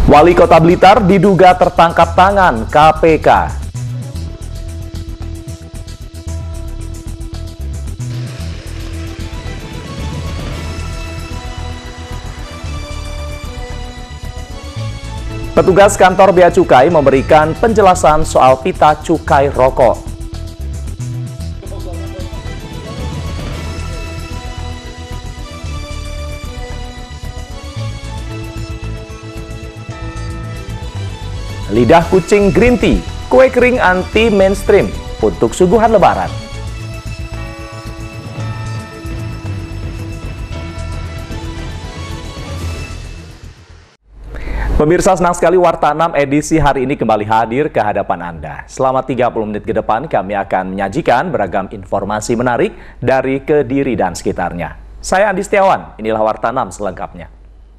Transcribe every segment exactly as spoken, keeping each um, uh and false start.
Wali Kota Blitar diduga tertangkap tangan K P K. Petugas kantor Bea Cukai memberikan penjelasan soal pita cukai rokok. Lidah kucing green tea, kue kering anti mainstream untuk suguhan lebaran. Pemirsa, senang sekali Warta enam edisi hari ini kembali hadir ke hadapan Anda. Selama tiga puluh menit ke depan kami akan menyajikan beragam informasi menarik dari Kediri dan sekitarnya. Saya Andi Setiawan, inilah Warta enam selengkapnya.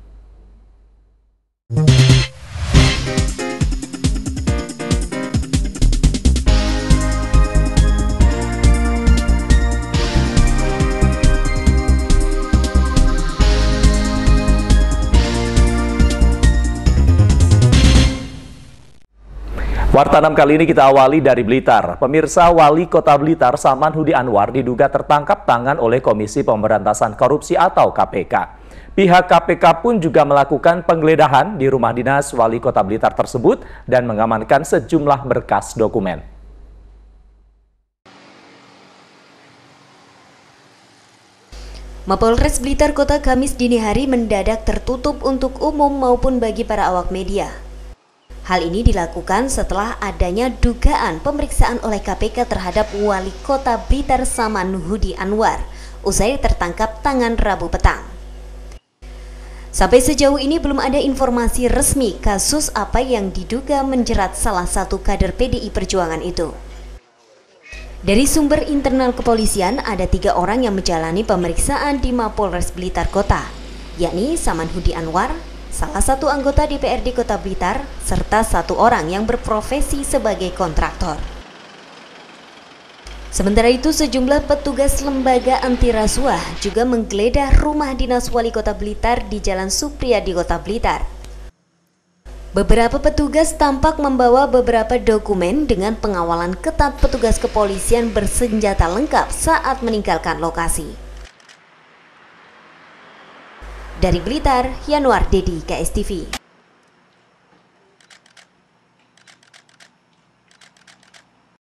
Warta enam kali ini kita awali dari Blitar. Pemirsa, Wali Kota Blitar Saman Hudi Anwar diduga tertangkap tangan oleh Komisi Pemberantasan Korupsi atau K P K. Pihak K P K pun juga melakukan penggeledahan di rumah dinas Wali Kota Blitar tersebut dan mengamankan sejumlah berkas dokumen. Mapolres Blitar Kota Kamis dini hari mendadak tertutup untuk umum maupun bagi para awak media. Hal ini dilakukan setelah adanya dugaan pemeriksaan oleh K P K terhadap Wali Kota Blitar Saman Hudi Anwar usai tertangkap tangan Rabu petang. Sampai sejauh ini belum ada informasi resmi kasus apa yang diduga menjerat salah satu kader P D I Perjuangan itu. Dari sumber internal kepolisian, ada tiga orang yang menjalani pemeriksaan di Mapolres Blitar Kota, yakni Saman Hudi Anwar, salah satu anggota D P R D Kota Blitar, serta satu orang yang berprofesi sebagai kontraktor. Sementara itu, sejumlah petugas lembaga anti rasuah juga menggeledah rumah dinas Wali Kota Blitar di Jalan Supriyadi Kota Blitar. Beberapa petugas tampak membawa beberapa dokumen dengan pengawalan ketat petugas kepolisian bersenjata lengkap saat meninggalkan lokasi. Dari Blitar, Yanuar Dedi, K S T V.